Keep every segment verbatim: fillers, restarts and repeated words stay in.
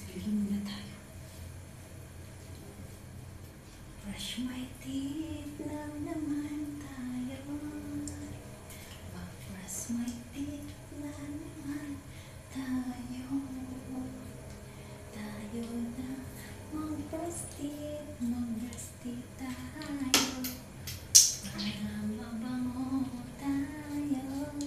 Bili muna tayo. Brush my teeth lang naman tayo. Mag-brush my teeth lang naman tayo. Tayo na mag-brush teeth, mag-brush teeth tayo. Para mabango tayo.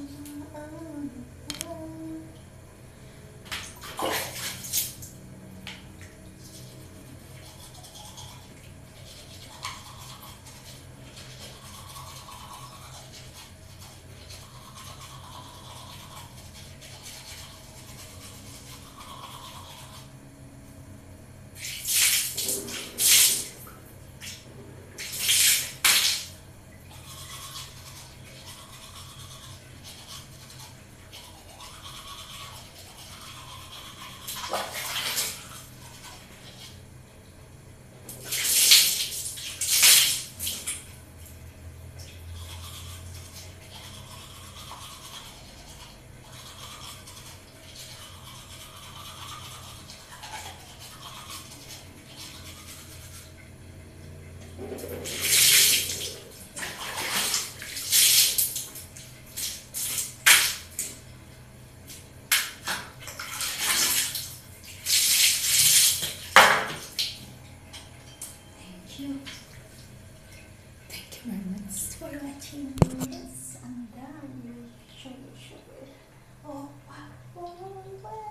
Thank you. Thank you very much for watching this. I'm done. Show you, show you. Oh, wow. Oh, wow.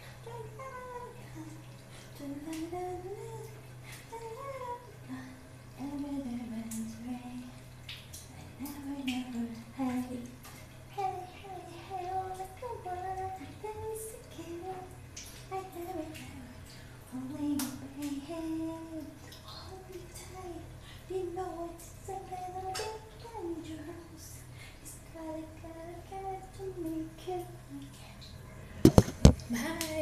Everyone's right. I never, never had it. Hey, hey, hey, oh, like a bird. That is the kid. I never, never. Only hey, hey. Hold me tight. You know it's a little bit dangerous. It's gotta, gotta, gotta to make it. Bye.